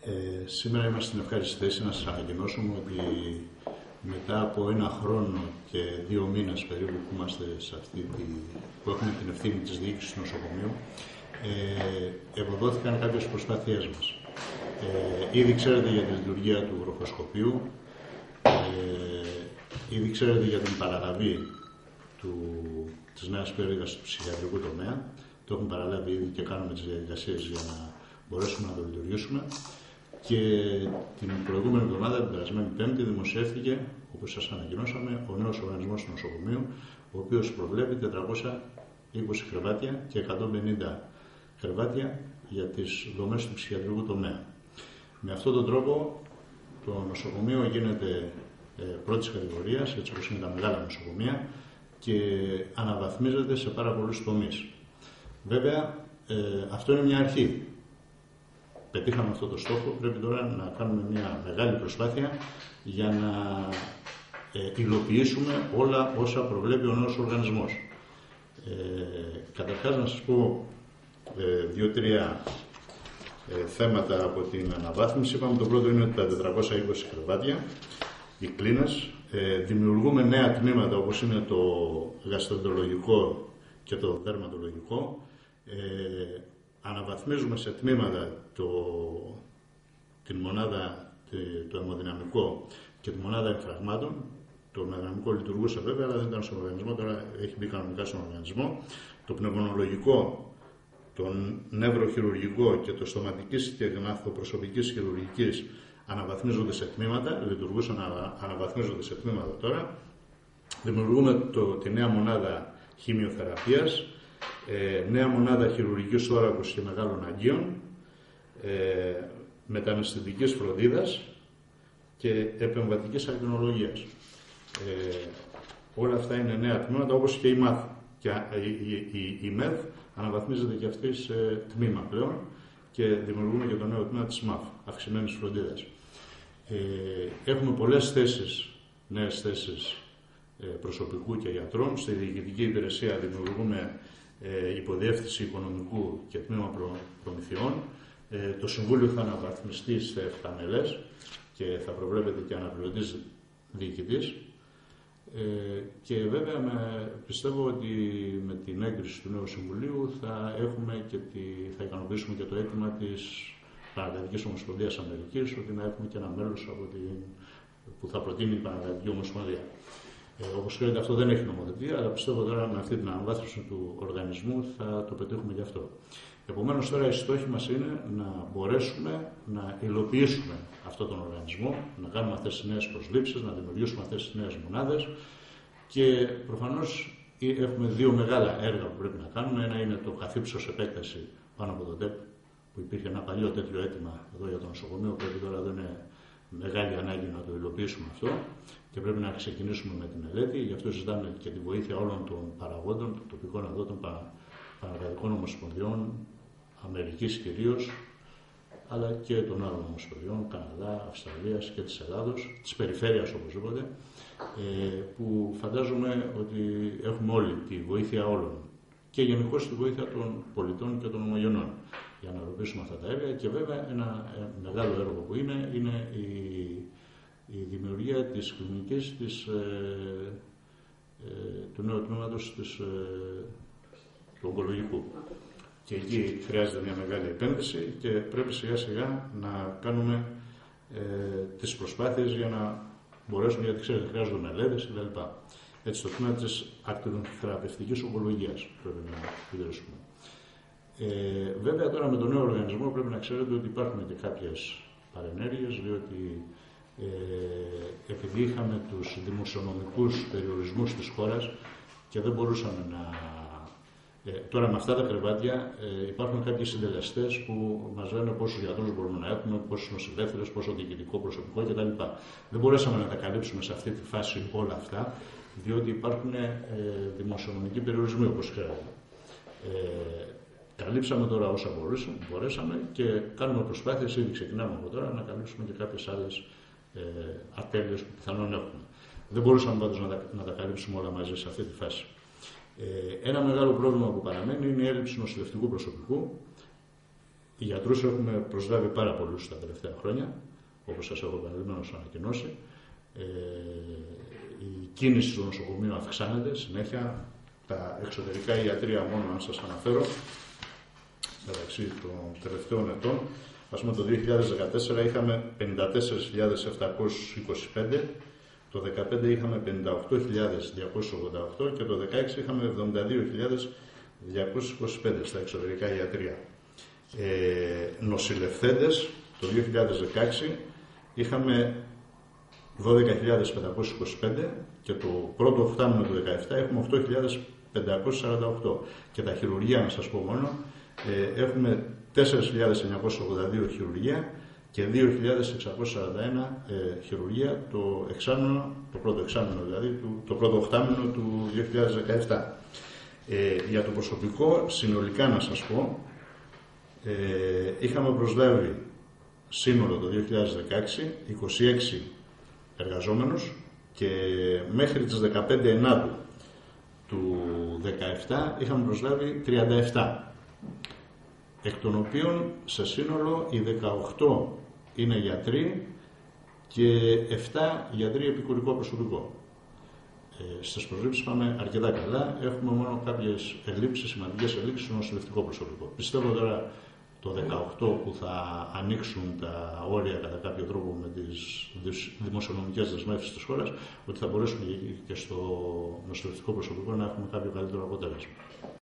Σήμερα είμαστε στην ευχάριστη θέση να σας ανακοινώσουμε ότι μετά από 1 χρόνο και 2 μήνες περίπου που είμαστε σε που έχουμε την ευθύνη της διοίκησης του νοσοκομείου, ευωδόθηκαν κάποιες προσπάθειές μας. Ήδη ξέρετε για τη λειτουργία του βροχοσκοπείου, ήδη ξέρετε για την παραλαβή της νέας περίοδας του ψυχιατρικού τομέα. Το έχουμε παραλάβει ήδη και κάνουμε τις διαδικασίες για να μπορέσουμε να το λειτουργήσουμε. Και την προηγούμενη εβδομάδα, την περασμένη Πέμπτη, δημοσιεύτηκε, όπως σας ανακοινώσαμε, ο νέος οργανισμός του νοσοκομείου, ο οποίος προβλέπει 420 κρεβάτια και 150 κρεβάτια για τις δομές του ψυχιατρικού τομέα. Με αυτόν τον τρόπο, το νοσοκομείο γίνεται πρώτης κατηγορίας, έτσι όπως είναι τα μεγάλα νοσοκομεία, και αναβαθμίζεται σε πάρα πολλούς τομείς. Βέβαια, αυτό είναι μια αρχή. Πετύχαμε αυτό το στόχο, πρέπει τώρα να κάνουμε μια μεγάλη προσπάθεια για να υλοποιήσουμε όλα όσα προβλέπει ο νέος οργανισμός. Καταρχάς να σας πω 2-3 θέματα από την αναβάθμιση. Είπαμε το πρώτο είναι τα 420 κρεβάτια, οι κλίνες. Δημιουργούμε νέα τμήματα όπως είναι το γαστροντολογικό και το δερματολογικό. Αναβαθμίζουμε σε τμήματα την μονάδα, το αιμοδυναμικό και τη μονάδα εμφραγμάτων. Το αιμοδυναμικό λειτουργούσε βέβαια, αλλά δεν ήταν στον οργανισμό, τώρα έχει μπει κανονικά στον οργανισμό. Το πνευμονολογικό, το νευροχειρουργικό και το στοματικής και γναθοπροσωπικής χειρουργικής αναβαθμίζονται σε τμήματα, λειτουργούσαν, αναβαθμίζονται σε τμήματα τώρα. Δημιουργούμε τη νέα μονάδα χημειοθεραπείας, νέα μονάδα χειρουργικής όρακους και μεγάλων αγκίων, μεταναισθητικής φροντίδας και επεμβατικής ακτινολογίας. Όλα αυτά είναι νέα τμήματα, όπως και η ΜΑΘ. Και η ΜΕΘ αναβαθμίζεται και αυτή σε τμήμα πλέον και δημιουργούμε και το νέο τμήμα της ΜΑΦ, αυξημένης φροντίδας. Έχουμε πολλές θέσεις, νέες θέσεις προσωπικού και γιατρών. Στη διοικητική υπηρεσία δημιουργούμε υποδιεύθυνση οικονομικού και τμήμα προμηθειών. Το Συμβούλιο θα αναβαθμιστεί σε 7 μελές και θα προβλέπεται και αναπληρωτής διοικητής. Και βέβαια πιστεύω ότι με την έγκριση του νέου Συμβουλίου θα ικανοποιήσουμε και το αίτημα της Παναγιώτικης Ομοσπονδίας Αμερικής, ότι να έχουμε και ένα μέλος που θα προτείνει η Παναγιώτικη Ομοσπονδία. Όπως ξέρετε, αυτό δεν έχει νομοθετία, αλλά πιστεύω τώρα με αυτή την αναβάθμιση του οργανισμού θα το πετύχουμε γι' αυτό. Επομένως, τώρα η στόχη μας είναι να μπορέσουμε να υλοποιήσουμε αυτόν τον οργανισμό, να κάνουμε αυτές τις νέες προσλήψεις, να δημιουργήσουμε αυτές τις νέες μονάδες και προφανώς έχουμε 2 μεγάλα έργα που πρέπει να κάνουμε. Ένα είναι το καθύψος επέκταση πάνω από το ΤΕΠ, που υπήρχε ένα παλιό τέτοιο αίτημα εδώ για το νοσοκομείο, πρέπει τώρα δεν είναι μεγάλη ανάγκη να το υλοποιήσουμε αυτό και πρέπει να ξεκινήσουμε με τη μελέτη. Γι' αυτό ζητάμε και τη βοήθεια όλων των παραγόντων, των τοπικών εδώ, των πανευρωπαϊκών ομοσπονδιών, Αμερικής κυρίως, αλλά και των άλλων ομοσπονδιών, Καναδά, Αυστραλίας και της Ελλάδος, της περιφέρειας οπωσδήποτε, που φαντάζομαι ότι έχουμε όλη τη βοήθεια όλων και γενικώς τη βοήθεια των πολιτών και των ομογενών για να υλοποιήσουμε αυτά τα έργα. Και βέβαια ένα μεγάλο έργο που είναι η δημιουργία της κλινικής του νέου τμήματος του ογκολογικού. Και εκεί χρειάζεται μια μεγάλη επένδυση και πρέπει σιγά σιγά να κάνουμε τις προσπάθειες για να μπορέσουμε, γιατί ξέρετε χρειάζονται μελέτες κλπ. Έτσι το τμήμα της ακτινοθεραπευτικής ογκολογίας πρέπει να ιδρύσουμε. Βέβαια τώρα με τον νέο οργανισμό πρέπει να ξέρετε ότι υπάρχουν και κάποιες παρενέργειες, διότι επειδή είχαμε τους δημοσιονομικούς περιορισμούς της χώρας και δεν μπορούσαμε να... Τώρα με αυτά τα κρεβάτια υπάρχουν κάποιοι συντελεστές που μας λένε πόσους γιατρούς μπορούμε να έχουμε, πόσους νοσηλεύθερες, πόσο διοικητικό προσωπικό κτλ. Δεν μπορέσαμε να τα καλύψουμε σε αυτή τη φάση όλα αυτά, διότι υπάρχουν δημοσιονομικοί περιορισμοί, όπως ξέρετε. Καλύψαμε τώρα όσα μπορέσαμε και κάνουμε προσπάθειες, ήδη ξεκινάμε από τώρα, να καλύψουμε και κάποιες άλλες ατέλειες που πιθανόν έχουμε. Δεν μπορούσαμε πάντως να τα καλύψουμε όλα μαζί σε αυτή τη φάση. Ένα μεγάλο πρόβλημα που παραμένει είναι η έλλειψη νοσηλευτικού προσωπικού. Γιατρούς έχουμε προσλάβει πάρα πολλούς τα τελευταία χρόνια, όπως σας έχω επανειλημμένως ανακοινώσει. Η κίνηση στο νοσοκομείο αυξάνεται συνέχεια. Τα εξωτερικά ιατρεία μόνο, αν σας αναφέρω, μεταξύ των τελευταίων ετών, ας πούμε το 2014 είχαμε 54.725, το 2015 είχαμε 58.288 και το 2016 είχαμε 72.225 στα εξωτερικά ιατρεία. Νοσηλευθέντες το 2016 είχαμε 12.525 και το πρώτο οχτάμηνο του 2017 έχουμε 8.548 και τα χειρουργεία, να σας πω μόνο, έχουμε 4.982 χειρουργεία και 2.641 χειρουργεία το πρώτο εξάμηνο δηλαδή, το πρώτο οχτάμηνο του 2017. Για το προσωπικό, συνολικά να σας πω, είχαμε προσλάβει σύνολο το 2016 26 εργαζόμενους και μέχρι τις 15 Ενάτου του 2017 είχαμε προσλάβει 37, εκ των οποίων σε σύνολο οι 18 είναι γιατροί και 7 γιατροί επικουρικό προσωπικό. Στις προσλήψεις πάμε αρκετά καλά, έχουμε μόνο κάποιες ελλείψεις, σημαντικές ελλείψεις στο νοσηλευτικό προσωπικό. Πιστεύω τώρα το 18 που θα ανοίξουν τα όρια κατά κάποιο τρόπο με τις δημοσιονομικές δεσμεύσεις της χώρας, ότι θα μπορέσουμε και στο νοσηλευτικό προσωπικό να έχουμε κάποιο καλύτερο αποτέλεσμα.